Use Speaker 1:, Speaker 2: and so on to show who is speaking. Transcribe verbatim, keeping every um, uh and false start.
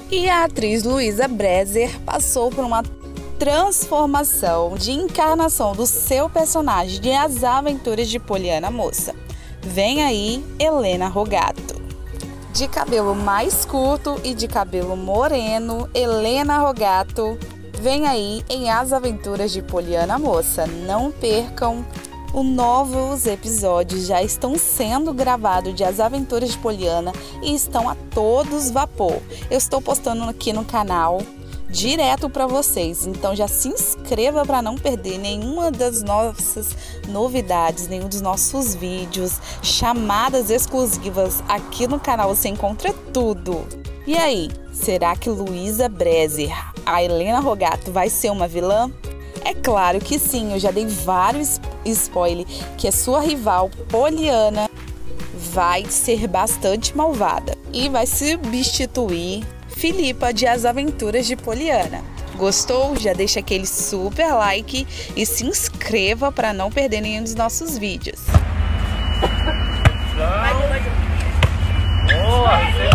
Speaker 1: E a atriz Luísa Brezer passou por uma transformação de encarnação do seu personagem de As Aventuras de Poliana Moça. Vem aí Helena Rogato. De cabelo mais curto e de cabelo moreno, Helena Rogato vem aí em As Aventuras de Poliana Moça. Não percam, os novos episódios já estão sendo gravados de As Aventuras de Poliana e estão a todos vapor. Eu estou postando aqui no canal direto para vocês, então já se inscreva para não perder nenhuma das nossas novidades, nenhum dos nossos vídeos, chamadas exclusivas. Aqui no canal você encontra tudo. E aí, será que Luísa Brezer, a Helena Rogato, vai ser uma vilã? É claro que sim, eu já dei vários spoilers que a sua rival Poliana vai ser bastante malvada e vai substituir Filipa de As Aventuras de Poliana. Gostou? Já deixa aquele super like e se inscreva para não perder nenhum dos nossos vídeos.
Speaker 2: Boa,